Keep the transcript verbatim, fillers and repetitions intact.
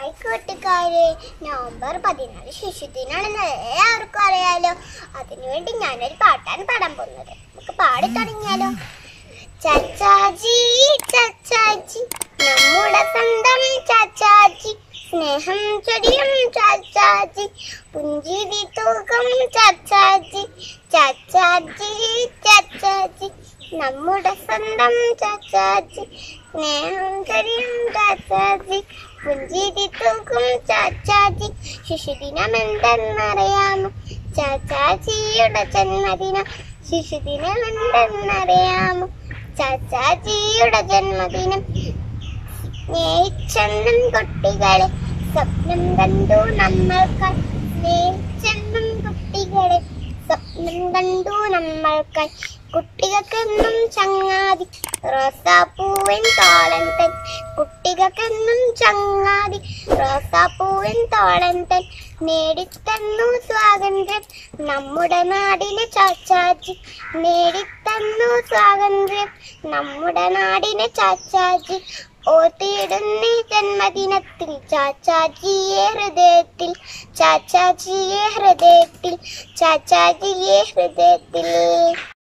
Hi കൂട്ടുകാരെ, November പതിനാല് ശിശുദിനാണെന്ന് എല്ലാവർക്കും അറിയാലോ. അതിനുവേണ്ടി ഞാനൊരു പാട്ടാണ് പാടാൻ പോകുന്നത്. നമുക്ക് പാടി തുടങ്ങിയാലോ. ചാച്ചാജി ചാച്ചാജി നമ്മുടെ സ്വന്തം ചാച്ചാജി, സ്നേഹം ചൊരിയും ചാച്ചാജി, പുഞ്ചിരി തൂക്കം ചാച്ചാജി. ചാച്ചാജി ചാച്ചാജി നമ്മുടെ സ്വന്തം ചാച്ചാജി, സ്നേഹം ചൊരിയും ചാച്ചാജി, പുഞ്ചിരി തൂക്കും ചാച്ചാജി. ശിശുദിനം എന്തെന്നറിയാമോ? ചാച്ചാജിയുടെ ജന്മദിനം. ശിശുദിനം എന്തെന്നറിയാമോ? ചാച്ചാജിയുടെ ജന്മദിനം. സ്നേഹിച്ചെന്നും കുട്ടികളെ സ്വപ്നം കണ്ടു നമ്മൾക്കായി. സ്നേഹിച്ചെന്നും കുട്ടികളെ സ്വപ്നം കണ്ടു നമ്മൾക്കായി. കുട്ടികൾക്കെന്നും ചങ്ങാതി റോസാപ്പൂവിൻ തോളൻ തൻ. കുട്ടികൾക്കെന്നും ചങ്ങാതി റോസാപ്പൂവിൻ തോളൻ തൻ. നേടിത്തന്നു സ്വാതന്ത്ര്യം നമ്മുടെ നാടിനെ ചാച്ചാജി. നേടിത്തന്നു സ്വാതന്ത്ര്യം നമ്മുടെ നാടിനെ ചാച്ചാജി. ഓർത്തിടുന്നേ ജന്മദിനത്തിൽ ചാച്ചാജിയെ ഹൃദയത്തിൽ. ചാച്ചാജിയെ ഹൃദയത്തിൽ. ചാച്ചാജിയെ ഹൃദയത്തിൽ.